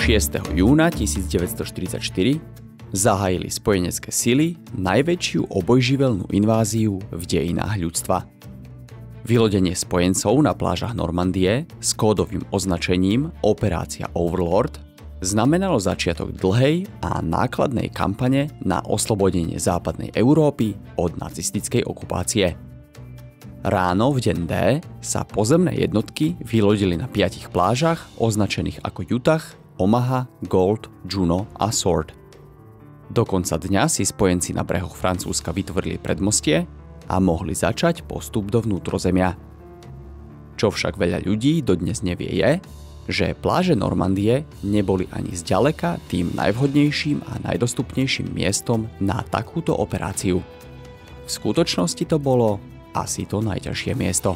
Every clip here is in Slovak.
6. júna 1944 zahájili spojenecké sily najväčšiu obojživelnú inváziu v dejinách ľudstva. Vylodenie spojencov na plážach Normandie s kódovým označením Operácia Overlord znamenalo začiatok dlhej a nákladnej kampane na oslobodenie západnej Európy od nacistickej okupácie. Ráno v deň D sa pozemné jednotky vylodili na 5 plážach označených ako Utah, Omaha, Gold, Juno a Sword. Do konca dňa si spojenci na brehoch Francúzska vytvorili predmostie a mohli začať postup do vnútrozemia. Čo však veľa ľudí dodnes nevie je, že pláže Normandie neboli ani zďaleka tým najvhodnejším a najdostupnejším miestom na takúto operáciu. V skutočnosti to bolo asi to najťažšie miesto.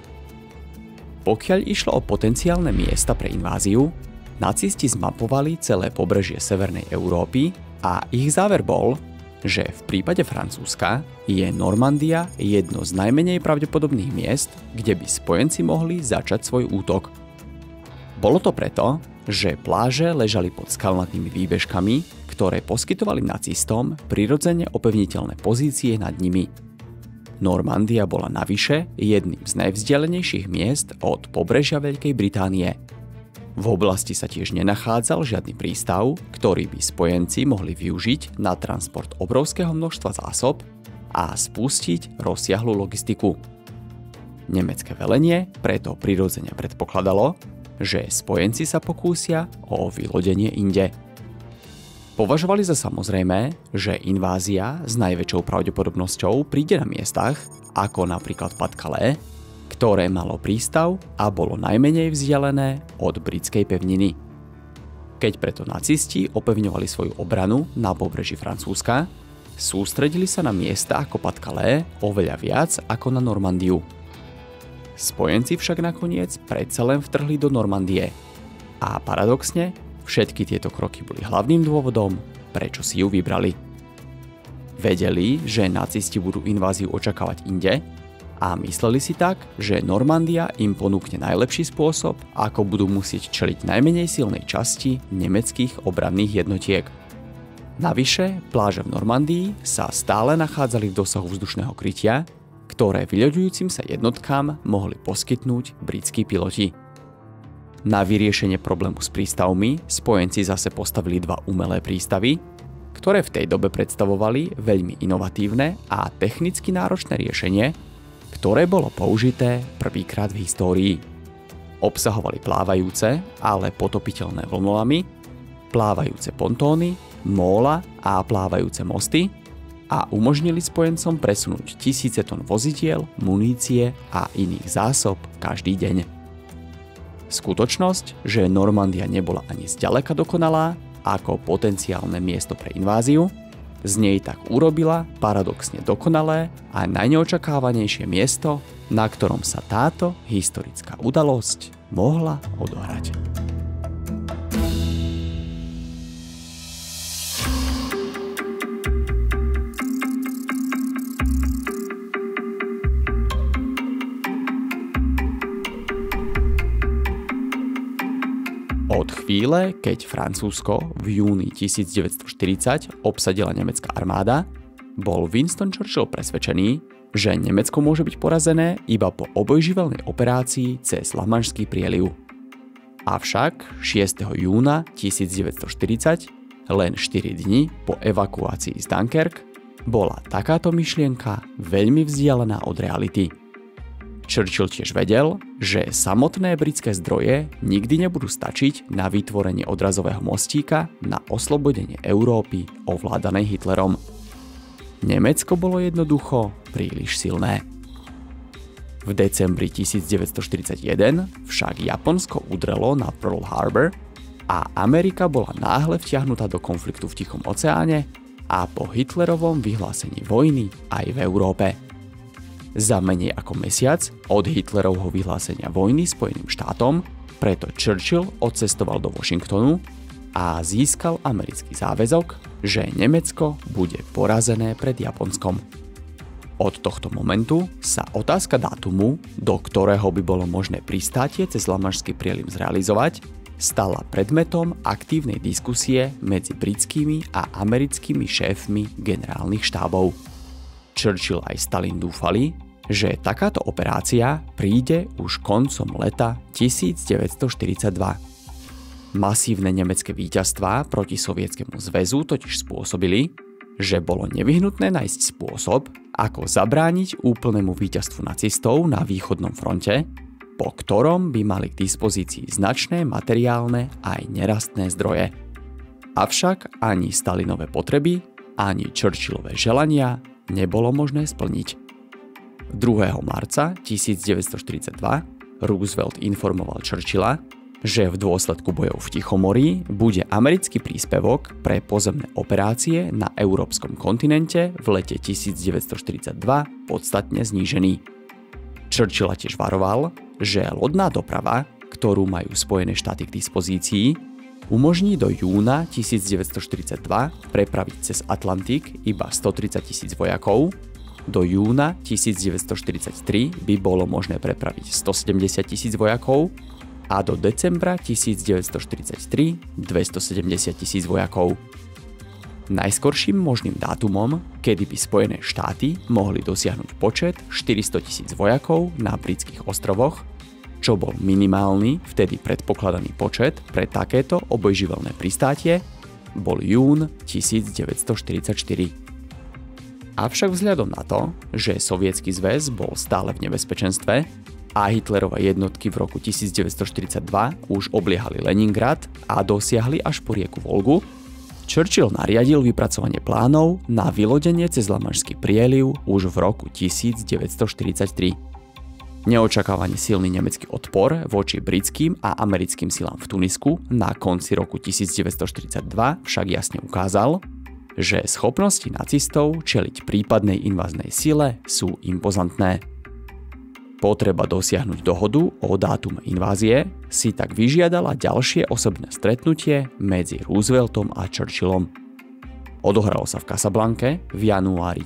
Pokiaľ išlo o potenciálne miesta pre inváziu, nacisti zmapovali celé pobrežie Severnej Európy a ich záver bol, že v prípade Francúzska je Normandia jedno z najmenej pravdepodobných miest, kde by spojenci mohli začať svoj útok. Bolo to preto, že pláže ležali pod skalnatými výbežkami, ktoré poskytovali nacistom prirodzene opevniteľné pozície nad nimi. Normandia bola navyše jedným z najvzdialenejších miest od pobrežia Veľkej Británie. V oblasti sa tiež nenachádzal žiadny prístav, ktorý by spojenci mohli využiť na transport obrovského množstva zásob a spustiť rozsiahlu logistiku. Nemecké velenie preto prirodzene predpokladalo, že spojenci sa pokúsia o vylodenie inde. Považovali za samozrejmé, že invázia s najväčšou pravdepodobnosťou príde na miestach, ako napríklad Pas-de-Calais, ktoré malo prístav a bolo najmenej vzdialené od britskej pevniny. Keď preto nacisti opevňovali svoju obranu na pobreží Francúzska, sústredili sa na miesta ako Pas-de-Calais oveľa viac ako na Normandiu. Spojenci však nakoniec predsa len vtrhli do Normandie a paradoxne všetky tieto kroky boli hlavným dôvodom, prečo si ju vybrali. Vedeli, že nacisti budú inváziu očakávať inde a mysleli si tak, že Normandia im ponúkne najlepší spôsob, ako budú musieť čeliť najmenej silnej časti nemeckých obranných jednotiek. Navyše, pláže v Normandii sa stále nachádzali v dosahu vzdušného krytia, ktoré vyľaďujúcim sa jednotkám mohli poskytnúť britskí piloti. Na vyriešenie problému s prístavmi spojenci zase postavili 2 umelé prístavy, ktoré v tej dobe predstavovali veľmi inovatívne a technicky náročné riešenie, ktoré bolo použité prvýkrát v histórii. Obsahovali plávajúce, ale potopiteľné vlnolamy, plávajúce pontóny, móla a plávajúce mosty a umožnili spojencom presunúť tisíce tón vozidiel, munície a iných zásob každý deň. Skutočnosť, že Normandia nebola ani zďaleka dokonalá ako potenciálne miesto pre inváziu, z nej tak urobila paradoxne dokonalé a najneočakávanejšie miesto, na ktorom sa táto historická udalosť mohla odohrať. Od chvíle, keď Francúzsko v júni 1940 obsadila nemecká armáda, bol Winston Churchill presvedčený, že Nemecko môže byť porazené iba po obojživelnej operácii cez Lamanšský prieliv. Avšak 6. júna 1940, len 4 dni po evakuácii z Dunkirk, bola takáto myšlienka veľmi vzdialená od reality. Churchill tiež vedel, že samotné britské zdroje nikdy nebudú stačiť na vytvorenie odrazového mostíka na oslobodenie Európy ovládanej Hitlerom. Nemecko bolo jednoducho príliš silné. V decembri 1941 však Japonsko udrelo na Pearl Harbor a Amerika bola náhle vtiahnutá do konfliktu v Tichom oceáne a po Hitlerovom vyhlásení vojny aj v Európe. Za menej ako mesiac od Hitlerovho vyhlásenia vojny Spojeným štátom preto Churchill odcestoval do Washingtonu a získal americký záväzok, že Nemecko bude porazené pred Japonskom. Od tohto momentu sa otázka dátumu, do ktorého by bolo možné pristátie cez Lamanšský prieliv zrealizovať, stala predmetom aktívnej diskusie medzi britskými a americkými šéfmi generálnych štábov. Churchill aj Stalin dúfali, že takáto operácia príde už koncom leta 1942. Masívne nemecké víťazstvá proti Sovietskému zväzu totiž spôsobili, že bolo nevyhnutné nájsť spôsob, ako zabrániť úplnému víťazstvu nacistov na východnom fronte, po ktorom by mali k dispozícii značné materiálne aj nerastné zdroje. Avšak ani Stalinové potreby, ani Churchillové želania nebolo možné splniť. 2. marca 1942 Roosevelt informoval Churchilla, že v dôsledku bojov v Tichomorí bude americký príspevok pre pozemné operácie na európskom kontinente v lete 1942 podstatne znížený. Churchill tiež varoval, že lodná doprava, ktorú majú Spojené štáty k dispozícii, umožní do júna 1942 prepraviť cez Atlantik iba 130 000 vojakov, do júna 1943 by bolo možné prepraviť 170 000 vojakov a do decembra 1943 270 000 vojakov. Najskorším možným dátumom, kedy by Spojené štáty mohli dosiahnuť počet 400 000 vojakov na britských ostrovoch, čo bol minimálny vtedy predpokladaný počet pre takéto obojživelné pristátie, bol jún 1944. Avšak vzhľadom na to, že Sovietsky zväz bol stále v nebezpečenstve a Hitlerové jednotky v roku 1942 už obliehali Leningrad a dosiahli až po rieku Volgu, Churchill nariadil vypracovanie plánov na vylodenie cez Lamanšský prieliv už v roku 1943. Neočakávane silný nemecký odpor voči britským a americkým silám v Tunisku na konci roku 1942 však jasne ukázal, že schopnosti nacistov čeliť prípadnej inváznej sile sú impozantné. Potreba dosiahnuť dohodu o dátume invázie si tak vyžiadala ďalšie osobné stretnutie medzi Rooseveltom a Churchillom. Odohralo sa v Casablanke v januári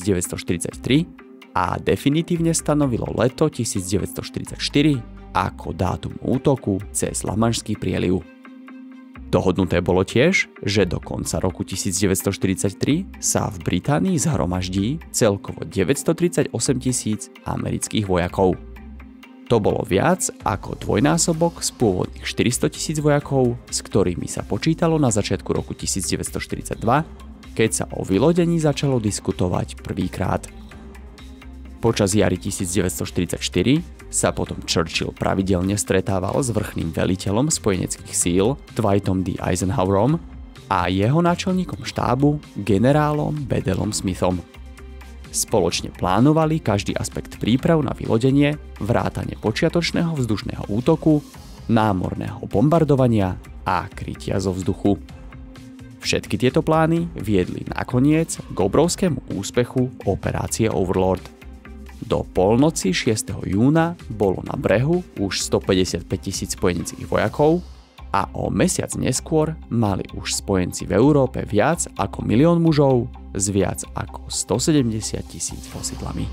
1943 a definitívne stanovilo leto 1944 ako dátum útoku cez Lamanšský prieliv. Dohodnuté bolo tiež, že do konca roku 1943 sa v Británii zhromaždí celkovo 938 000 amerických vojakov. To bolo viac ako dvojnásobok z pôvodných 400 000 vojakov, s ktorými sa počítalo na začiatku roku 1942, keď sa o vylodení začalo diskutovať prvýkrát. Počas jary 1944 sa potom Churchill pravidelne stretával s vrchným veliteľom spojeneckých síl Dwightom D. Eisenhowerom a jeho náčelníkom štábu generálom Bedellom Smithom. Spoločne plánovali každý aspekt príprav na vylodenie, vrátane počiatočného vzdušného útoku, námorného bombardovania a krytia zo vzduchu. Všetky tieto plány viedli nakoniec k obrovskému úspechu operácie Overlord. Do polnoci 6. júna bolo na brehu už 155 000 spojeneckých vojakov a o mesiac neskôr mali už spojenci v Európe viac ako 1 000 000 mužov s viac ako 170 000 vozidlami.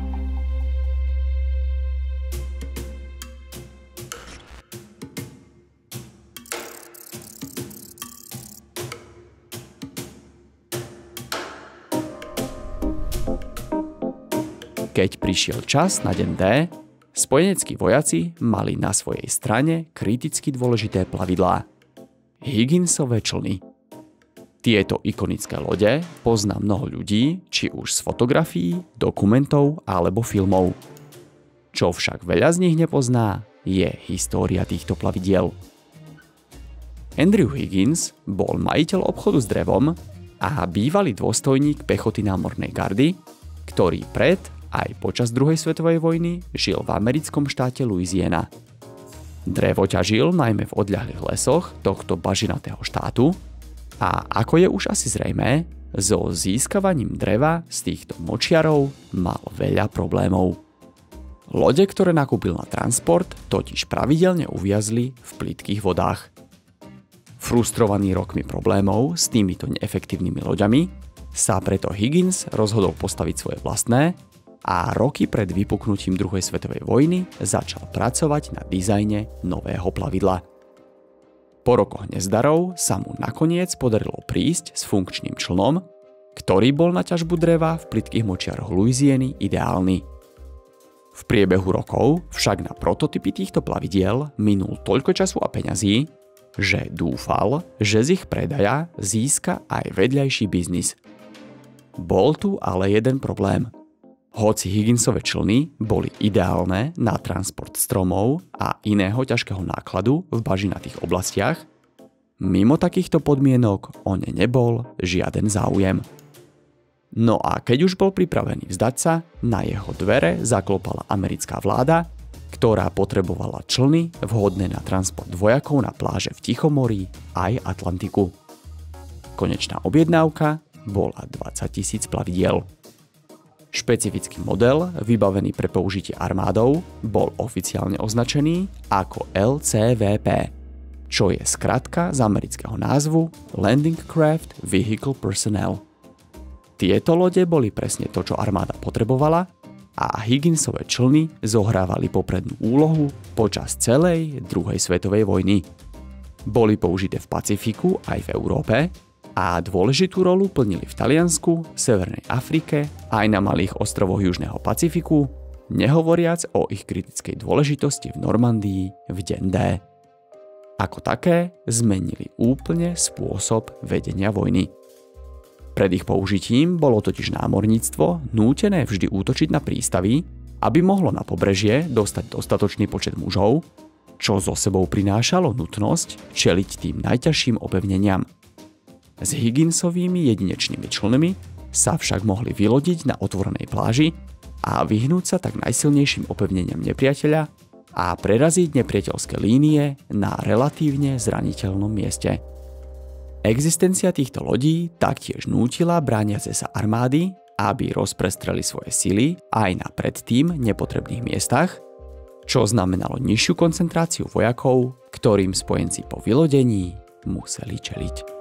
Keď prišiel čas na deň D, spojeneckí vojaci mali na svojej strane kriticky dôležité plavidlá – Higginsové člny. Tieto ikonické lode pozná mnoho ľudí, či už z fotografií, dokumentov alebo filmov. Čo však veľa z nich nepozná, je história týchto plavidiel. Andrew Higgins bol majiteľ obchodu s drevom a bývalý dôstojník pechoty námornej gardy, ktorý pred aj počas druhej svetovej vojny žil v americkom štáte Louisiana. Drevo ťažil najmä v odľahlých lesoch tohto bažinatého štátu a ako je už asi zrejmé, so získavaním dreva z týchto močiarov mal veľa problémov. Lode, ktoré nakúpil na transport, totiž pravidelne uviazli v plytkých vodách. Frustrovaný rokmi problémov s týmito neefektívnymi loďami sa preto Higgins rozhodol postaviť svoje vlastné a roky pred vypuknutím druhej svetovej vojny začal pracovať na dizajne nového plavidla. Po rokoch nezdarov sa mu nakoniec podarilo prísť s funkčným člnom, ktorý bol na ťažbu dreva v plytkých močiaroch Louisiany ideálny. V priebehu rokov však na prototypy týchto plavidiel minul toľko času a peňazí, že dúfal, že z ich predaja získa aj vedľajší biznis. Bol tu ale jeden problém. Hoci Higginsove člny boli ideálne na transport stromov a iného ťažkého nákladu v bažinatých oblastiach, mimo takýchto podmienok o ne nebol žiaden záujem. No a keď už bol pripravený vzdať sa, na jeho dvere zaklopala americká vláda, ktorá potrebovala člny vhodné na transport vojakov na pláže v Tichomorí aj Atlantiku. Konečná objednávka bola 20 000 plavidiel. Špecifický model, vybavený pre použitie armádou, bol oficiálne označený ako LCVP, čo je skratka z amerického názvu Landing Craft Vehicle Personnel. Tieto lode boli presne to, čo armáda potrebovala, a Higginsove člny zohrávali poprednú úlohu počas celej druhej svetovej vojny. Boli použité v Pacifiku aj v Európe a dôležitú rolu plnili v Taliansku, Severnej Afrike aj na malých ostrovoch Južného Pacifiku, nehovoriac o ich kritickej dôležitosti v Normandii v deň D. Ako také zmenili úplne spôsob vedenia vojny. Pred ich použitím bolo totiž námorníctvo nútené vždy útočiť na prístavy, aby mohlo na pobrežie dostať dostatočný počet mužov, čo so sebou prinášalo nutnosť čeliť tým najťažším opevneniam. S Higginsovými jedinečnými člnmi sa však mohli vylodiť na otvorenej pláži a vyhnúť sa tak najsilnejším opevneniam nepriateľa a preraziť nepriateľské línie na relatívne zraniteľnom mieste. Existencia týchto lodí taktiež nútila brániace sa armády, aby rozprestreli svoje sily aj na predtým nepotrebných miestach, čo znamenalo nižšiu koncentráciu vojakov, ktorým spojenci po vylodení museli čeliť.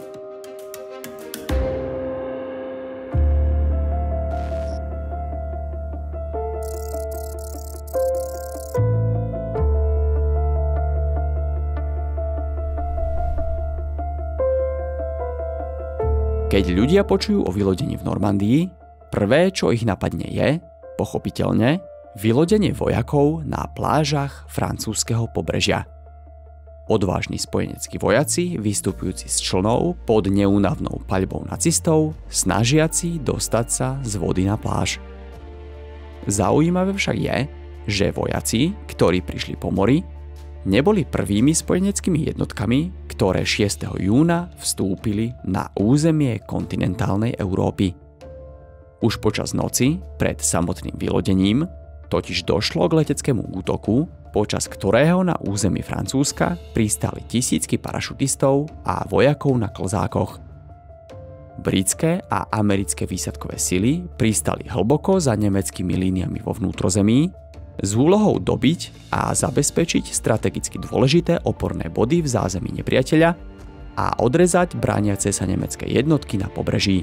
Keď ľudia počujú o vylodení v Normandii, prvé, čo ich napadne je, pochopiteľne, vylodenie vojakov na plážach francúzskeho pobrežia. Odvážni spojeneckí vojaci, vystupujúci z člnov pod neúnavnou paľbou nacistov, snažiaci dostať sa z vody na pláž. Zaujímavé však je, že vojaci, ktorí prišli po mori, neboli prvými spojeneckými jednotkami, ktoré 6. júna vstúpili na územie kontinentálnej Európy. Už počas noci, pred samotným vylodením, totiž došlo k leteckému útoku, počas ktorého na území Francúzska pristáli tisícky parašutistov a vojakov na klzákoch. Britské a americké výsadkové sily pristali hlboko za nemeckými líniami vo vnútrozemí, s úlohou dobiť a zabezpečiť strategicky dôležité oporné body v zázemí nepriateľa a odrezať brániace sa nemecké jednotky na pobreží.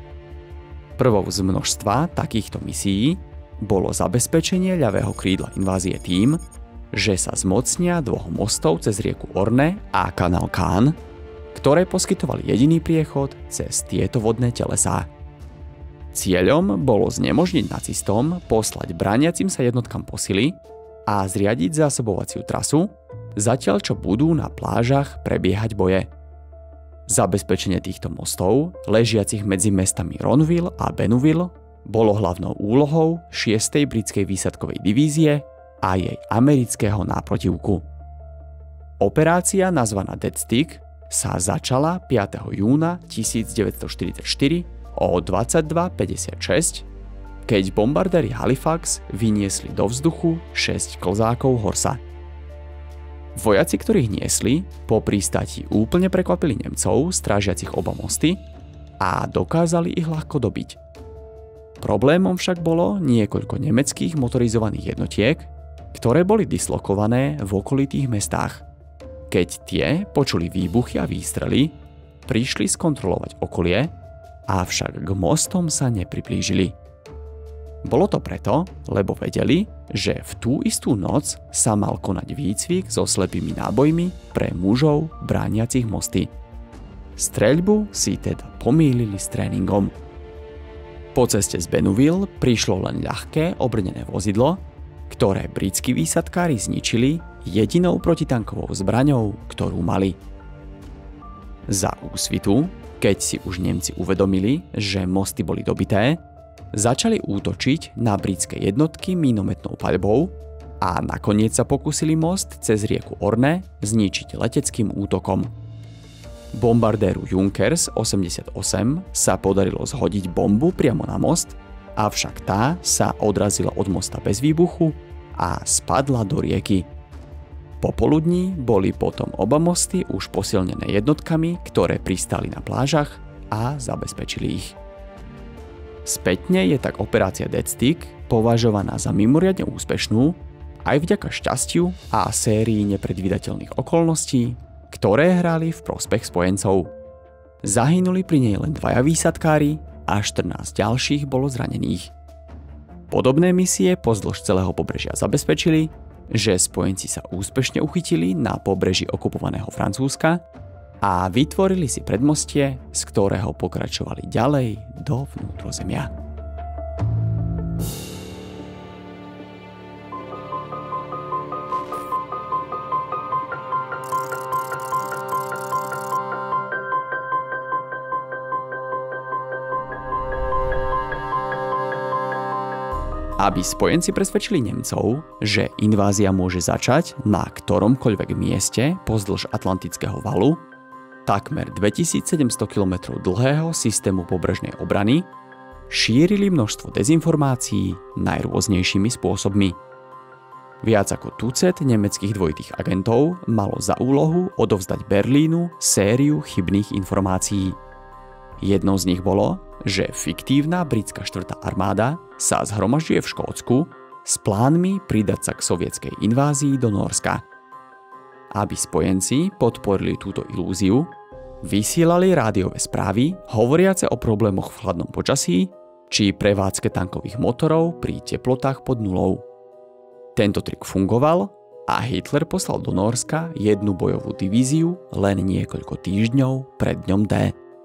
Prvou z množstva takýchto misií bolo zabezpečenie ľavého krídla invázie tým, že sa zmocnia dvoch mostov cez rieku Orne a kanál Caen, ktoré poskytovali jediný priechod cez tieto vodné telesá. Cieľom bolo znemožniť nacistom poslať brániacim sa jednotkám posily a zriadiť zásobovaciu trasu, zatiaľ čo budú na plážach prebiehať boje. Zabezpečenie týchto mostov, ležiacich medzi mestami Ronville a Bénouville, bolo hlavnou úlohou 6. britskej výsadkovej divízie a jej amerického náprotivku. Operácia nazvaná Dead Stick sa začala 5. júna 1944 o 22:56, keď bombardéri Halifax vyniesli do vzduchu 6 klzákov Horsa. Vojaci, ktorých niesli, po pristáti úplne prekvapili Nemcov, strážiacich oba mosty, a dokázali ich ľahko dobiť. Problémom však bolo niekoľko nemeckých motorizovaných jednotiek, ktoré boli dislokované v okolitých mestách. Keď tie počuli výbuchy a výstrely, prišli skontrolovať okolie, avšak k mostom sa nepriblížili. Bolo to preto, lebo vedeli, že v tú istú noc sa mal konať výcvik so slepými nábojmi pre mužov brániacich mosty. Streľbu si teda pomýlili s tréningom. Po ceste z Bénouville prišlo len ľahké obrnené vozidlo, ktoré britskí výsadkári zničili jedinou protitankovou zbraňou, ktorú mali. Za úsvitu, keď si už Nemci uvedomili, že mosty boli dobité, začali útočiť na britské jednotky minometnou paľbou a nakoniec sa pokúsili most cez rieku Orne zničiť leteckým útokom. Bombardéru Junkers 88 sa podarilo zhodiť bombu priamo na most, avšak tá sa odrazila od mosta bez výbuchu a spadla do rieky. Popoludní boli potom oba mosty už posilnené jednotkami, ktoré pristáli na plážach a zabezpečili ich. Spätne je tak operácia Dead Stick považovaná za mimoriadne úspešnú aj vďaka šťastiu a sérii nepredvídateľných okolností, ktoré hrali v prospech spojencov. Zahynuli pri nej len 2 výsadkári a 14 ďalších bolo zranených. Podobné misie pozdĺž celého pobrežia zabezpečili, že spojenci sa úspešne uchytili na pobreží okupovaného Francúzska a vytvorili si predmostie, z ktorého pokračovali ďalej do vnútrozemia. Aby spojenci presvedčili Nemcov, že invázia môže začať na ktoromkoľvek mieste pozdĺž Atlantického valu, takmer 2700 km dlhého systému pobrežnej obrany, šírili množstvo dezinformácií najrôznejšími spôsobmi. Viac ako tucet nemeckých dvojitých agentov malo za úlohu odovzdať Berlínu sériu chybných informácií. Jednou z nich bolo, že fiktívna britská 4. armáda sa zhromažďuje v Škótsku s plánmi pridať sa k sovietskej invázii do Nórska. Aby spojenci podporili túto ilúziu, vysielali rádiové správy hovoriace o problémoch v chladnom počasí či prevádzke tankových motorov pri teplotách pod nulou. Tento trik fungoval a Hitler poslal do Nórska jednu bojovú divíziu len niekoľko týždňov pred dňom D.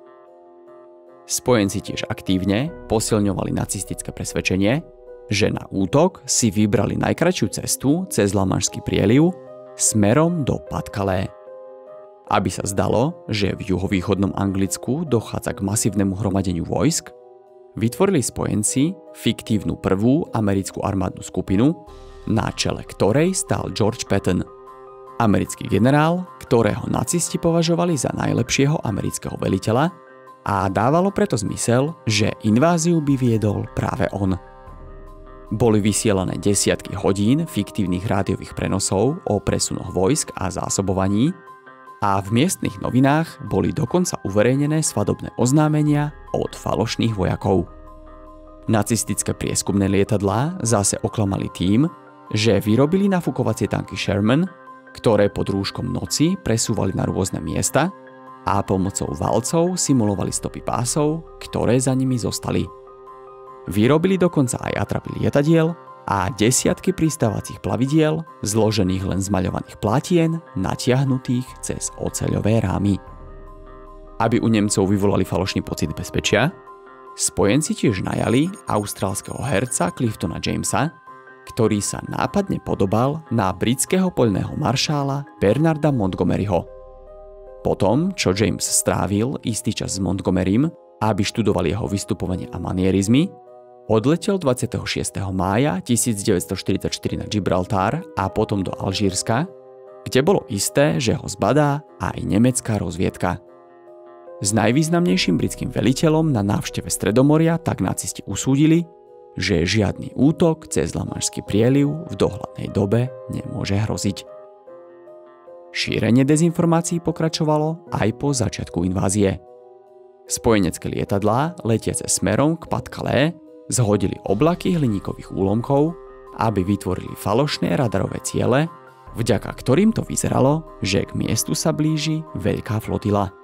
Spojenci tiež aktívne posilňovali nacistické presvedčenie, že na útok si vybrali najkratšiu cestu cez Lamanšský prieliv smerom do Pas-de-Calais. Aby sa zdalo, že v juhovýchodnom Anglicku dochádza k masívnemu hromadeniu vojsk, vytvorili spojenci fiktívnu prvú americkú armádnu skupinu, na čele ktorej stál George Patton, americký generál, ktorého nacisti považovali za najlepšieho amerického veliteľa, a dávalo preto zmysel, že inváziu by viedol práve on. Boli vysielané desiatky hodín fiktívnych rádiových prenosov o presunoch vojsk a zásobovaní a v miestnych novinách boli dokonca uverejnené svadobné oznámenia od falošných vojakov. Nacistické prieskumné lietadlá zase oklamali tým, že vyrobili nafukovacie tanky Sherman, ktoré pod rúškom noci presúvali na rôzne miesta a pomocou valcov simulovali stopy pásov, ktoré za nimi zostali. Vyrobili dokonca aj atrapy lietadiel a desiatky pristávacích plavidiel, zložených len z maľovaných plátien, natiahnutých cez oceľové rámy. Aby u Nemcov vyvolali falošný pocit bezpečia, spojenci tiež najali austrálskeho herca Cliftona Jamesa, ktorý sa nápadne podobal na britského poľného maršála Bernarda Montgomeryho. Potom, čo James strávil istý čas s Montgomerym, aby študoval jeho vystupovanie a manierizmy, odletel 26. mája 1944 na Gibraltar a potom do Alžírska, kde bolo isté, že ho zbadá aj nemecká rozviedka. S najvýznamnejším britským veliteľom na návšteve Stredomoria tak nacisti usúdili, že žiadny útok cez Lamanšský prieliv v dohľadnej dobe nemôže hroziť. Šírenie dezinformácií pokračovalo aj po začiatku invázie. Spojenecké lietadlá letiace smerom k Pas-de-Calais zhodili oblaky hliníkových úlomkov, aby vytvorili falošné radarové ciele, vďaka ktorým to vyzeralo, že k miestu sa blíži veľká flotila.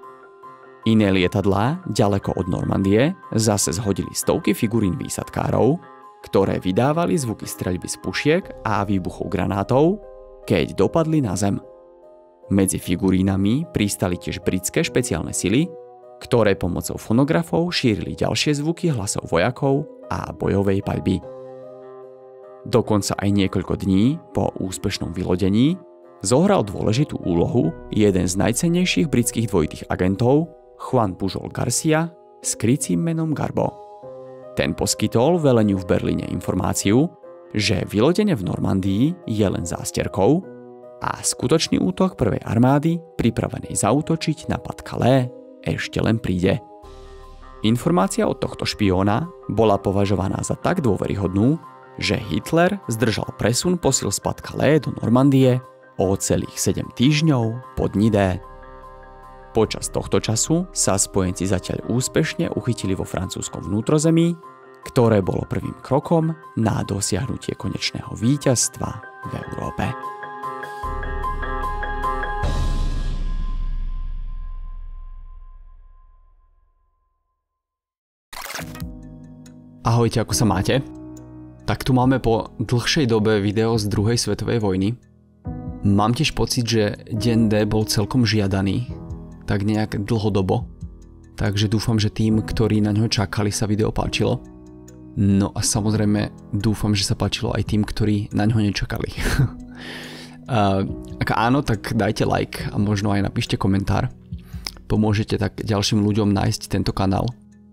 Iné lietadlá ďaleko od Normandie zase zhodili stovky figurín výsadkárov, ktoré vydávali zvuky streľby z pušiek a výbuchov granátov, keď dopadli na zem. Medzi figurínami pristali tiež britské špeciálne sily, ktoré pomocou fonografov šírili ďalšie zvuky hlasov vojakov a bojovej paľby. Dokonca aj niekoľko dní po úspešnom vylodení zohral dôležitú úlohu jeden z najcennejších britských dvojitých agentov, Juan Pujol Garcia, s krycím menom Garbo. Ten poskytol veleniu v Berlíne informáciu, že vylodenie v Normandii je len zásterkou a skutočný útok prvej armády, pripravenej zaútočiť na pad Calais, ešte len príde. Informácia od tohto špióna bola považovaná za tak dôveryhodnú, že Hitler zdržal presun posil z pad Calais do Normandie o celých 7 týždňov po dni D. Počas tohto času sa spojenci zatiaľ úspešne uchytili vo francúzskom vnútrozemí, ktoré bolo prvým krokom na dosiahnutie konečného víťazstva v Európe. Ahojte, ako sa máte? Tak tu máme po dlhšej dobe video z druhej svetovej vojny. Mám tiež pocit, že deň D bol celkom žiadaný, tak nejak dlhodobo. Takže dúfam, že tým, ktorí na ňo čakali, sa video páčilo. No a samozrejme dúfam, že sa páčilo aj tým, ktorí na ňo nečakali. Ak áno, tak dajte like a možno aj napíšte komentár. Pomôžete tak ďalším ľuďom nájsť tento kanál.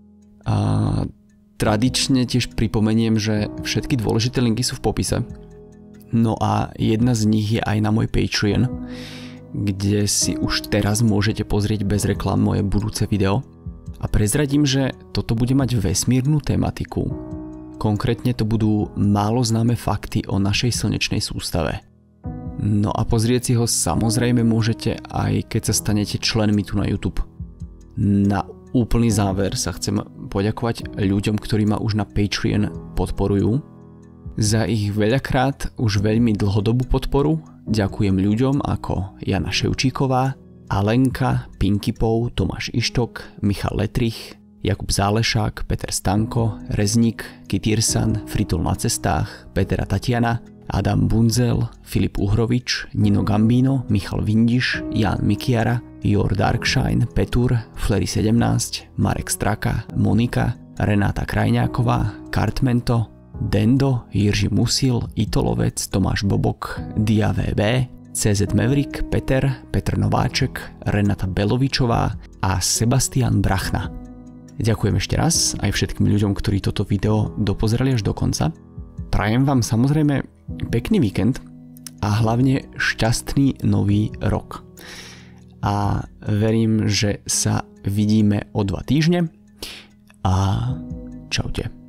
Tradične tiež pripomeniem, že všetky dôležité linky sú v popise. No a jedna z nich je aj na môj Patreon, kde si už teraz môžete pozrieť bez reklám moje budúce video. A prezradím, že toto bude mať vesmírnu tematiku. Konkrétne to budú málo známe fakty o našej slnečnej sústave. No a pozrieť si ho samozrejme môžete aj keď sa stanete členmi tu na YouTube. Na úplný záver sa chcem poďakovať ľuďom, ktorí ma už na Patreon podporujú. Za ich veľakrát už veľmi dlhodobú podporu ďakujem ľuďom ako Jana Ševčíková, Alenka, Pinky Pou, Tomáš Ištok, Michal Letrich, Jakub Zálešák, Peter Stanko, Rezník, Kytírsan, Fritol na cestách, Peter a Tatiana, Adam Bunzel, Filip Uhrovič, Nino Gambino, Michal Vindiš, Jan Mikiara, Jor Darkshine, Petur, Flery 17, Marek Straka, Monika, Renáta Krajňáková, Kartmento, Dendo, Jiří Musil, Itolovec, Tomáš Bobok, Dia VB, CZ Maverick, Petr Nováček, Renata Belovičová a Sebastian Brachna. Ďakujem ešte raz aj všetkým ľuďom, ktorí toto video dopozerali až do konca. Prajem vám samozrejme pekný víkend a hlavne šťastný nový rok. A verím, že sa vidíme o 2 týždne a čaute.